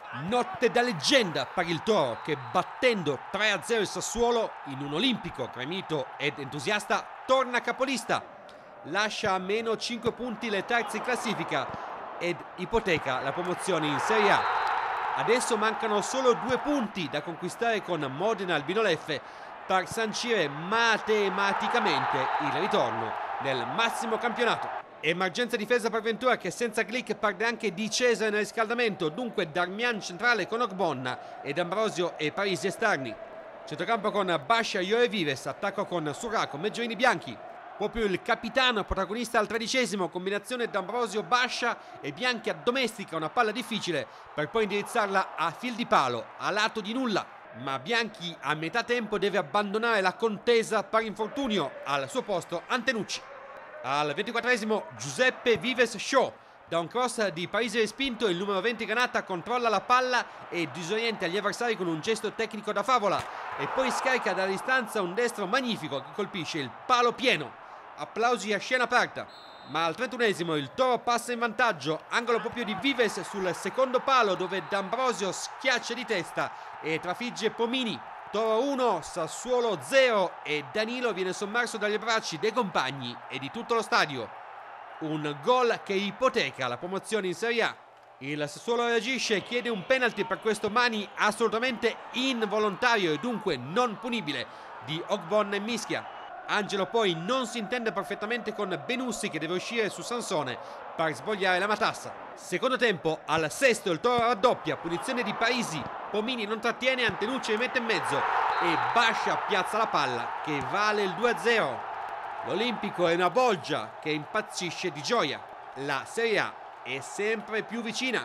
Notte da leggenda per il Toro che, battendo 3-0 il Sassuolo in un olimpico gremito ed entusiasta, torna capolista, lascia a meno 5 punti le terze in classifica ed ipoteca la promozione in Serie A. Adesso mancano solo 2 punti da conquistare con Modena Albino-Leffe per sancire matematicamente il ritorno nel massimo campionato. Emergenza difesa per Ventura, che senza Glick perde anche Di Cesare nel riscaldamento, dunque Darmian centrale con Ogbonna ed Ambrosio e Parisi esterni. Centrocampo con Bascia, Io e Vives, attacco con Surraco, Meggiorini, Bianchi. Proprio il capitano protagonista al 13°, combinazione d'Ambrosio, Bascia e Bianchi addomestica una palla difficile per poi indirizzarla a fil di palo, a lato di nulla. Ma Bianchi a metà tempo deve abbandonare la contesa per infortunio, al suo posto Antenucci. Al 24°, Giuseppe Vives Shaw, da un cross di Parisi respinto, il numero 20 Granata controlla la palla e disorienta gli avversari con un gesto tecnico da favola e poi scarica dalla distanza un destro magnifico che colpisce il palo pieno. Applausi a scena aperta, ma al 31°, il Toro passa in vantaggio, angolo proprio di Vives sul secondo palo dove D'Ambrosio schiaccia di testa e trafigge Pomini. Toro 1, Sassuolo 0 e Danilo viene sommerso dagli abbracci dei compagni e di tutto lo stadio. Un gol che ipoteca la promozione in Serie A. Il Sassuolo reagisce e chiede un penalty per questo Mani assolutamente involontario e dunque non punibile di Ogbonna e Mischia. Angelo poi non si intende perfettamente con Benussi che deve uscire su Sansone per svogliare la matassa. Secondo tempo, al 6° il Toro raddoppia, punizione di Parisi, Pomini non trattiene, Antenucci li mette in mezzo e Bascia piazza la palla che vale il 2-0. L'Olimpico è una bolgia che impazzisce di gioia. La Serie A è sempre più vicina.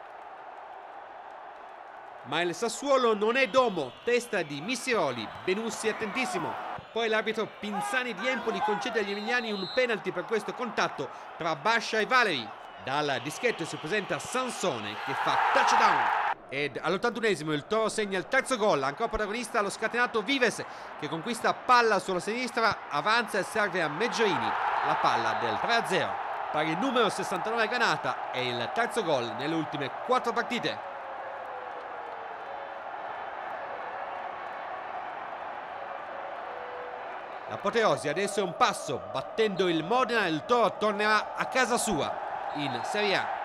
Ma il Sassuolo non è domo, testa di Missiroli, Benussi attentissimo. Poi l'arbitro Pinzani di Empoli concede agli emiliani un penalty per questo contatto tra Bascia e Valeri. Dal dischetto si presenta Sansone che fa touchdown. Ed all'81° il Toro segna il terzo gol, ancora protagonista lo scatenato Vives che conquista palla sulla sinistra, avanza e serve a Meggiorini la palla del 3-0. Per il numero 69 Granata è il terzo gol nelle ultime 4 partite. L'apoteosi adesso è un passo, battendo il Modena il Toro tornerà a casa sua in Serie A.